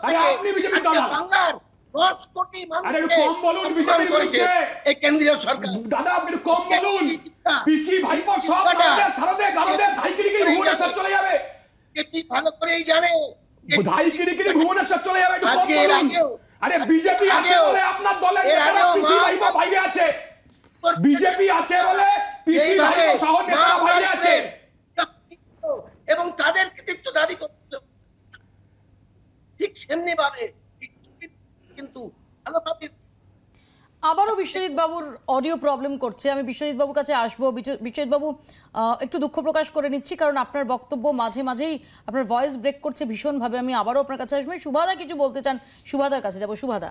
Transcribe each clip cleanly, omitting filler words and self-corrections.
আরে আপনি বিজেপি দালাল। বাংলার 10 কোটি মানুষ আরে একটু কম বলুন বিজেপির বিরুদ্ধে। এই কেন্দ্রীয় সরকার। দাদা আপনি একটু কম বলুন। পিসি ভাইপো সব গালদে সারদে গালদে ধাইকিরিকিরি ভুবনেশ্বর চলে যাবে। এটি ভালো করেই জানে ধাইকিরিকিরি ভুবনেশ্বর চলে যাবে, একটু কম বলুন। আরে বিজেপি আছে বলে আপনার দলের নেতারা পিসি ভাইপো বাইরে আছে। বিজেপি আছে বলে পিসি ভাইপো সহ নেতারা বাইরে আছে এবং তাদের কৃতিত্ব দাবি করছিল। ঠিক সেমনি ভাবে কিন্তু ভালোভাবে আবারও বিশ্বজিৎ বাবুর অডিও প্রবলেম করছে। আমি বিশ্বজিৎ বাবুর কাছে আসবো। বিশ্বজিৎ বাবু, একটু দুঃখ প্রকাশ করে নিচ্ছি, কারণ আপনার বক্তব্য মাঝে মাঝেই আপনার ভয়েস ব্রেক করছে ভীষণভাবে। আমি আবারও আপনার কাছে আসবো। সুভাদা কিছু বলতে চান, সুভাদার কাছে যাবো। সুভাদা,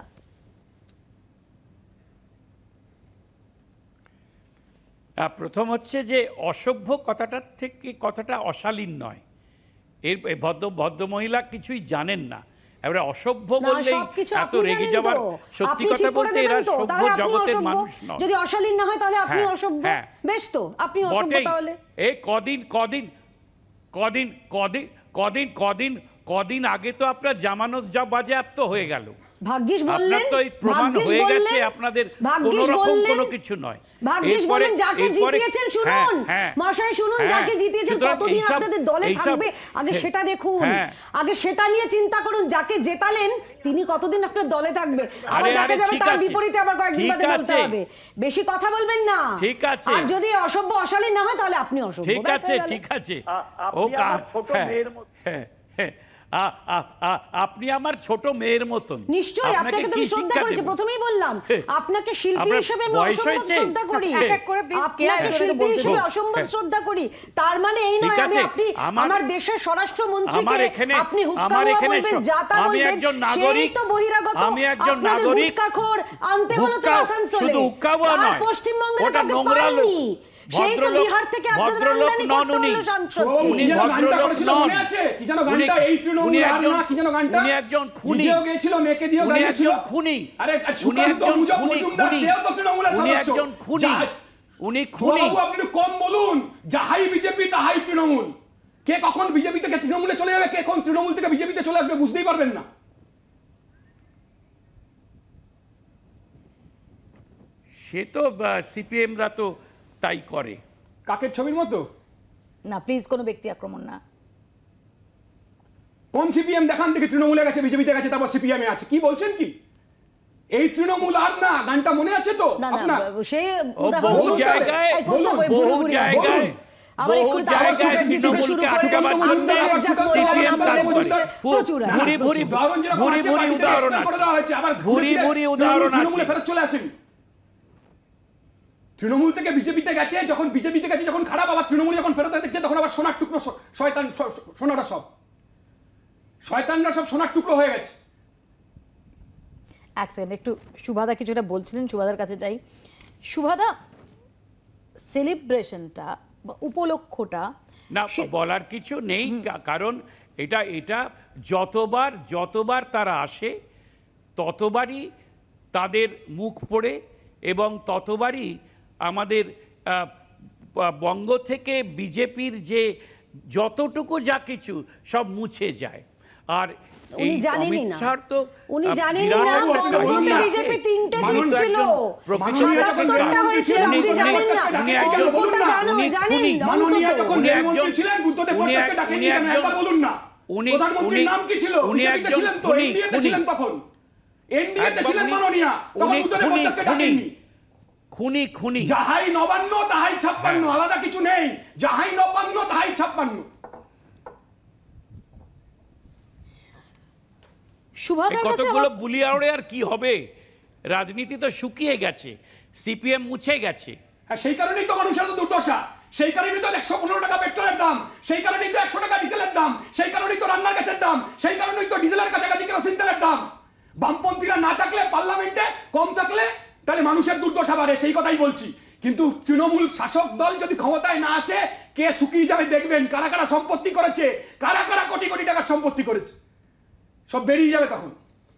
প্রথম হচ্ছে যে অসভ্য কথাটার থেকে কথাটা অশালীন নয়। এর ভদ্রমহিলা কিছুই জানেন না, এবারে অসভ্য বললেই এত রেগে যাবার। সত্যি কথা বলতে এরা সভ্য জগতের মানুষ নয়। যদি অশালীন না হয় তাহলে আপনি অসভ্য। বেশ তো, আপনি অসভ্য তাহলে। এই কদিন আগে তো আপনার জামানত যা বাজেয়াপ্ত হয়ে গেল। ভাগ্যিস বললেন, আপনার তো এই প্রমাণ হয়ে গেছে আপনাদের কোনো রকম কোনো কিছু নয়। ভাগ্যিস বললেন যাকে জিতিয়েছেন শুনুন, মশাই শুনুন, যাকে জিতিয়েছেন কতদিন আপনাদের দলে থাকবে আগে সেটা দেখুন, আগে সেটা নিয়ে চিন্তা করুন। যাকে জেতালেন তিনি কতদিন আপনার দলে থাকবে, আবার দেখা যাবে তার বিপরীতে আবার কয়েকদিন বাদে বলতে হবে। বেশি কথা বলবেন না, ঠিক আছে? আর যদি অসভ্য অশালীন না হয় তাহলে আপনি অসভ্য। ঠিক আছে, ঠিক আছে। ও ছোট মেয়ের মতো, আপনি আমার ছোট মেয়ের মতন। নিশ্চয়ই, আপনাকে তো আমি শ্রদ্ধা করেছি, প্রথমেই বললাম আপনাকে শিল্পী হিসেবে আমি অসম্ভব শ্রদ্ধা করি। এক এক করে প্লিজ আপনাকে শিল্পী হিসেবে অসম্ভব শ্রদ্ধা করি। তার মানে এই নয় আপনি আমার দেশের স্বরাষ্ট্রমন্ত্রীকে আপনি হুক্কা বলবেন, যাতা বলবেন, সেই তো বহিরাগত। আমি একজন নাগরিক, হুক্কাখোর আনতে হলো তো আসানসোলে, শুধু হুক্কা বলা নয়, পশ্চিমবঙ্গে তাকে পাইনি। সেই তো বিহার থেকে আপনাদের আমদানি করতে হলো সাংসদ। উনি ভদ্রলোক নন, কি জানো গানটা এই তৃণমূল আর না, কি জানো গানটা? উনি একজন খুনি, নিজেও গিয়েছিল, মেয়েকে দিয়েও গাইছিল। খুনি। আরে সুকান্ত মজুমদার সেও তো তৃণমূলের সদস্য। উনি একজন খুনি, উনি খুনি। আপনি একটু কম বলুন। যাহাই বিজেপি তাহাই তৃণমূল। কে কখন বিজেপি থেকে তৃণমূলে চলে যাবে, কে কখন তৃণমূল থেকে বিজেপিতে চলে আসবে বুঝতেই পারবেন না। সে তো সিপিএমরা তো তাই করে। কাকের ছবির মতো না, প্লিজ কোনো ব্যক্তি আক্রমণ না। কোন সিপিএম দেখান থেকে তৃণমূলে গেছে, বিজেপিতে গেছে, তারপর সিপিএম এ আছে? কি বলছেন কি? এই তৃণমূল আর না, গানটা মনে আছে তো আপনার? সে বহু জায়গায় তৃণমূল থেকে বিজেপিতে গেছে, যখন বিজেপিতে গেছে যখন খারাপ, আবার তৃণমূল যখন ফেরত দেখছে তখন আবার সোনার টুকরো, শয়তান সোনাটা সব শয়তানরা সব সোনার টুকরো হয়ে গেছে। এক সেকেন্ড, একটু সুভাদা কিছুটা বলছিলেন, সুভাদার কাছে যাই। সুভাদা, সেলিব্রেশনটা বা উপলক্ষটা না বলার কিছু নেই, কারণ এটা যতবার তারা আসে ততবারই তাদের মুখ পড়ে এবং ততবারই আমাদের বঙ্গ থেকে বিজেপির যে যতটুকু যা কিছু সব মুছে যায়। আর এই অমিত শাহ তো উনি জানেন না বঙ্গতে বিজেপি তিনটে সিট ছিল, প্রকৃতটা হয়েছিল, আপনি জানেন না? উনি একজন মাননীয় যখন রেলমন্ত্রী ছিলেন বুদ্ধদেব ভট্টাচার্যকে ডাকেননি কেন, একবার বলুন না। প্রধানমন্ত্রীর নাম কি ছিল? বিজেপিতে ছিলেন তো, এনডিএতে ছিলেন তখন, এনডিএতে ছিলেন মাননীয়, তখন বুদ্ধদেব ভট্টাচার্যকে ডাকেননি। খুনি যাহাই নবান্ন তাহাই 56, আলাদা কিছু নেই। যাহাই নবান্ন তাহাই 56। কতগুলো বুলিয়াড়ে আর কি হবে? রাজনীতি তো শুকিয়ে গেছে, সিপিএম মুছে গেছে। হ্যাঁ, সেই কারণেই তো মানুষের তো দুর্দশা, সেই কারণেই তো 115 টাকা পেট্রোলের দাম, সেই কারণেই তো 100 টাকা ডিজেলের দাম, সেই কারণেই তো রান্নার গ্যাসের দাম, সেই কারণেই তো ডিজেলের কাছাকাছি কেরোসিন তেলের দাম। বামপন্থীরা না থাকলে, পার্লামেন্টে কম থাকলে, তাহলে মানুষের দুর্দশা বাড়ে, সেই কথাই বলছি। কিন্তু তৃণমূল শাসক দল যদি ক্ষমতায় না আসে, কে শুকিয়ে যাবে দেখবেন। কারা কারা সম্পত্তি করেছে, কারা কারা কোটি কোটি টাকার সম্পত্তি করেছে, সব বেরিয়ে যাবে তখন।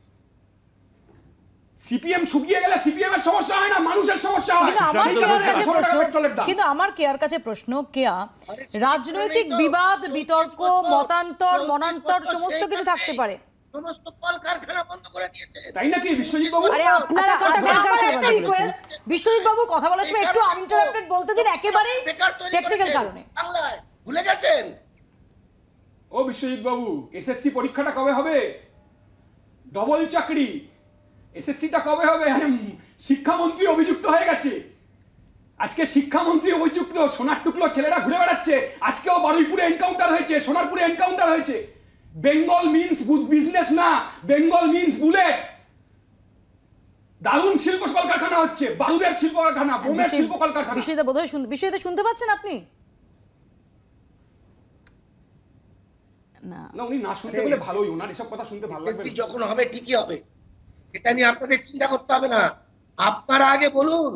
সিপিএম শুকিয়ে গেলে সিপিএম এর সমস্যা হয় না, মানুষের সমস্যা হয়। কিন্তু আমার কেয়ার কাছে প্রশ্ন, কেয়া, রাজনৈতিক বিবাদ, বিতর্ক, মতান্তর, মনান্তর সমস্ত কিছু থাকতে পারে, সমস্ত কলকারখানা বন্ধ করে দিয়েছে, তাই নাকি বিশ্বজিৎ বাবু? আরে আপনারা একটা রিকোয়েস্ট, বিশ্বজিৎ বাবুর কথা বলার সময় একটু আনইন্টারাপ্টেড বলতে দিন, একেবারে টেকনিক্যাল কারণে। বাংলায় ভুলে গেছেন? ও বিশ্বজিৎ বাবু, এসএসসি পরীক্ষাটা কবে হবে? ডবল চাকরি, এসএসসিটা কবে হবে? শিক্ষামন্ত্রী অভিযুক্ত হয়ে গেছে। আজকে শিক্ষামন্ত্রী অভিযুক্ত, সোনার টুকলো ছেলেরা ঘুরে বেড়াচ্ছে। আজকেও বারুইপুরে এনকাউন্টার হয়েছে, সোনারপুরে এনকাউন্টার হয়েছে। বেঙ্গল মিন্স বিজনেস না, বেঙ্গল মিন্স বুলেট। দারুণ শিল্প কলকারখানা হচ্ছে, বারুদের শিল্প কারখানা, বোমের শিল্প কলকারখানা। বিষয়টা বোধহয় বিষয়টা শুনতে পাচ্ছেন আপনি? না উনি না শুনতে পেলে ভালোই, ওনার এসব কথা শুনতে ভালো লাগবে। যখন হবে ঠিকই হবে, এটা নিয়ে আপনাদের চিন্তা করতে হবে না। আপনারা আগে বলুন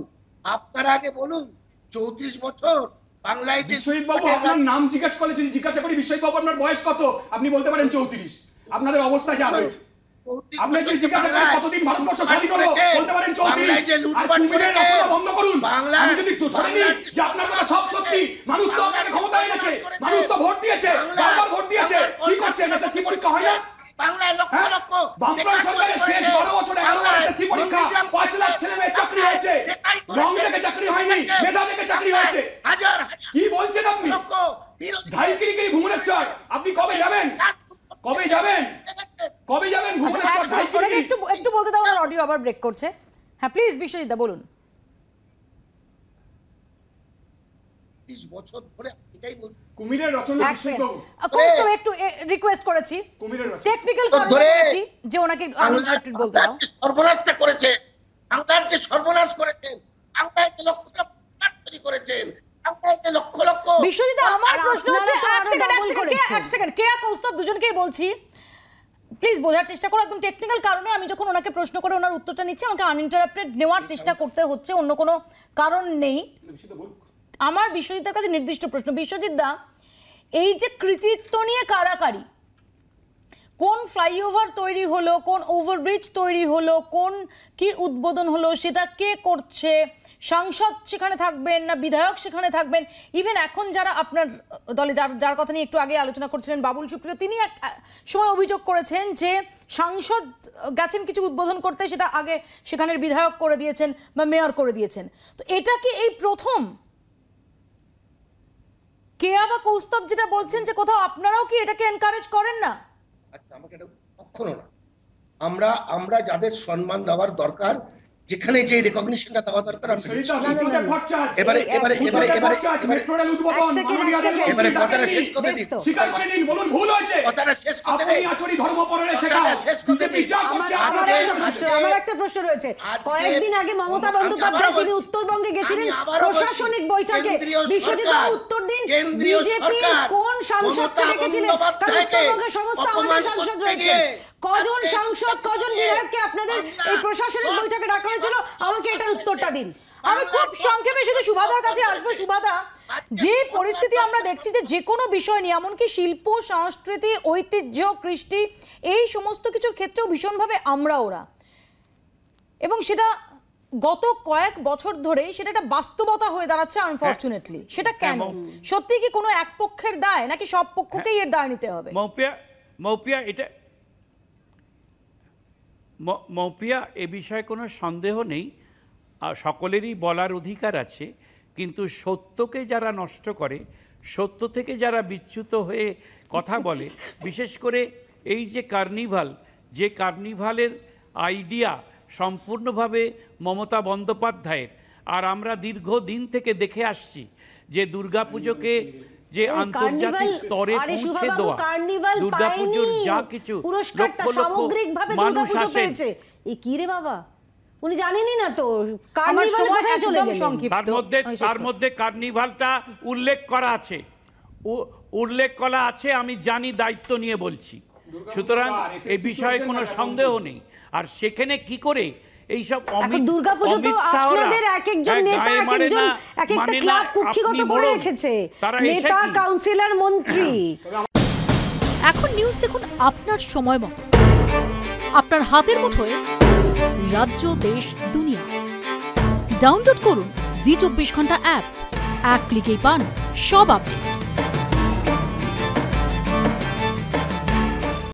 34 বছর বাংলায় যে বিশ্বজিৎ বাবু আপনার নাম জিজ্ঞেস করলে যদি জিজ্ঞাসা করি বিশ্বজিৎ বাবু আপনার বয়স কত, আপনি বলতে পারেন 34। আপনাদের অবস্থা যা হয়েছে, আপনি যদি জিজ্ঞাসা করেন কতদিন ভারতবর্ষ স্বাধীন হলো, বলতে পারেন 34। আর কুমিরের রচনা বন্ধ করুন। আমি যদি ধরে নিই যে আপনার কথা সব সত্যি, মানুষ তো আপনাকে ক্ষমতায় এনেছে, মানুষ তো ভোট দিয়েছে, বারবার ভোট দিয়েছে, কি করছে? এসএসসি পরীক্ষা হয় না বাংলায় লক্ষ লক্ষ বামফ্রন্ট সরকারের শেষ 12 বছরে 11 এসএসসি পরীক্ষা 5 লাখ ছেলে মেয়ে চাকরি হয়েছে। রং দেখে চাকরি হয়নি, মেধা দেখে চাকরি হয়েছে। হাজার কি বলছেন আপনি? ধাইকিরি ভুবনেশ্বর, আপনি কবে যাবেন? কবে যাবেন? কবে যাবেন ভুবনেশ্বর? একটু বলতে দাও, অডিও আবার ব্রেক করছে। হ্যাঁ প্লিজ বিশ্বজিৎ দা বলুন। 30 বছর ধরে এটাই বলছি। কুমিরের রচনা বিশ্বজিৎ বাবু একটু রিকোয়েস্ট করেছি, কুমিরের রচনা টেকনিক্যাল কারণে বলেছি যে ওনাকে আনইন্টারাপ্টেড বলতে দাও। সর্বনাশটা করেছে, বাংলার যে সর্বনাশ করেছেন, বাংলায় যে লক্ষ লক্ষ তৈরি করেছেন, বাংলায় যে লক্ষ লক্ষ। বিশ্বজিৎ আমার প্রশ্ন হচ্ছে, এক সেকেন্ড কেয়া কৌস্তব দুজনকেই বলছি, প্লিজ বোঝার চেষ্টা করো। একদম টেকনিক্যাল কারণে আমি যখন ওনাকে প্রশ্ন করে ওনার উত্তরটা নিচ্ছি, আমাকে আনইন্টারাপ্টেড নেওয়ার চেষ্টা করতে হচ্ছে, অন্য কোনো কারণ নেই। আমার বিশ্বজিতের কাছে নির্দিষ্ট প্রশ্ন, বিশ্বজিৎ দা, এই যে কৃতিত্ব নিয়ে কারাকারি, কোন ফ্লাইওভার তৈরি হলো, কোন ওভারব্রিজ তৈরি হলো, কোন কি উদ্বোধন হলো, সেটা কে করছে, সাংসদ সেখানে থাকবেন না বিধায়ক সেখানে থাকবেন, ইভেন এখন যারা আপনার দলে যার কথা নিয়ে একটু আগে আলোচনা করছিলেন বাবুল সুপ্রিয়, তিনি এক সময় অভিযোগ করেছেন যে সাংসদ গেছেন কিছু উদ্বোধন করতে, সেটা আগে সেখানের বিধায়ক করে দিয়েছেন বা মেয়র করে দিয়েছেন। তো এটা কি এই প্রথম? কেয়া বা কৌস্তব যেটা বলছেন যে কোথাও আপনারাও কি এটাকে এনকারেজ করেন না? আচ্ছা, আমাকে এটা কখনো না। আমরা যাদের সম্মান দেওয়ার দরকার, যেখানে যে রেকগনিশনটা দেওয়া দরকার, এবারে কথাটা শেষ করতে দিন। বলুন ভুল হয়েছে, কথাটা শেষ করতে দিন। আমার একটা প্রশ্ন রয়েছে, কয়েকদিন আগে মমতা বন্দ্যোপাধ্যায় তিনি উত্তরবঙ্গে গেছিলেন প্রশাসনিক বৈঠকে, বিশ্বজিৎ উত্তর দিন বিজেপি কোন সাংসদকে ডেকেছিলেন? কারণ উত্তরবঙ্গের সমস্ত আমাদের সাংসদ রয়েছে, কজন সাংসদ কজন বিধায়ককে আপনাদের এই প্রশাসনিক বৈঠকে ডাকা হয়েছিল? আমাকে এটার উত্তরটা দিন। আমি খুব সংক্ষেপে শুধু সুভাদার কাছে আসবো। সুভাদা, যে পরিস্থিতি আমরা দেখছি যে কোনো বিষয় নিয়ে, এমনকি শিল্প সংস্কৃতি ঐতিহ্য কৃষ্টি এই সমস্ত কিছুর ক্ষেত্রেও ভীষণভাবে আমরা ওরা, এবং সেটা গত কয়েক বছর ধরে সেটা একটা বাস্তবতা হয়ে দাঁড়াচ্ছে আনফরচুনেটলি। সেটা কেন? সত্যি কি কোনো এক পক্ষের দায়, নাকি সব পক্ষকেই এর দায় নিতে হবে? মৌপিয়া এ বিষয়ে কোনো সন্দেহ নেই, সকলেরই বলার অধিকার আছে, কিন্তু সত্যকে যারা নষ্ট করে, সত্য থেকে যারা বিচ্যুত হয়ে কথা বলে, বিশেষ করে এই যে কার্নিভালের আইডিয়া সম্পূর্ণভাবে মমতা বন্দ্যোপাধ্যায়ের, আর আমরা দীর্ঘদিন থেকে দেখে আসছি যে দুর্গাপুজোকে যে আন্তর্জাতিক স্তরে পৌঁছে দেওয়া, দুর্গাপুজোর যা কিছু লক্ষ লক্ষ মানুষ আসেন, কি রে বাবা উনি জানেনই না তো, তার মধ্যে কার্নিভালটা উল্লেখ করা আছে, আমি জানি, দায়িত্ব নিয়ে বলছি। সুতরাং এই বিষয়ে কোনো সন্দেহ নেই। আর সেখানে কি করে এইসব দুর্গাপুজো আপনাদের এক একজন নেতা এক একজন এক একটা ক্লাব কুক্ষিগত করে রেখেছে, নেতা কাউন্সিলর মন্ত্রী। এখন নিউজ দেখুন আপনার সময় মতো, আপনার হাতের মুঠোয়, রাজ্য দেশ দুনিয়া। ডাউনলোড করুন ZEE 24 ঘন্টা অ্যাপ, এক ক্লিকেই পান সব আপডেট।